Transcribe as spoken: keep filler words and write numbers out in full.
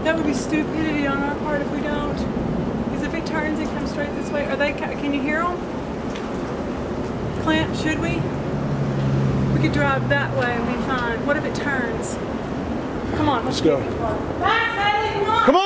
That would be stupidity on our part if we don't. Because if it turns and comes straight this way, are they? Can you hear them? Clint, should we? We could drive that way and be fine. What if it turns? Come on, let's go. Max, Haley, come on. Come on.